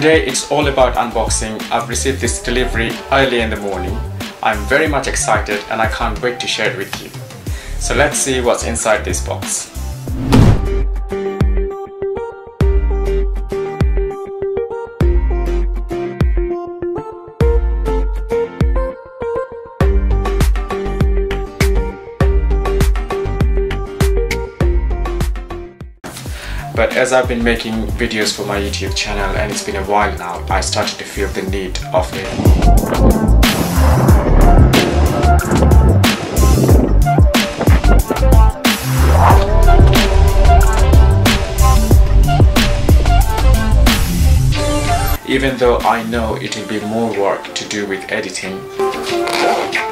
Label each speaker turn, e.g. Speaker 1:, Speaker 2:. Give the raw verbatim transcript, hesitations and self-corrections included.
Speaker 1: Today it's all about unboxing. I've received this delivery early in the morning. I'm very much excited and I can't wait to share it with you. So let's see what's inside this box. But as I've been making videos for my YouTube channel and it's been a while now, I started to feel the need of it. Even though I know it will be more work to do with editing,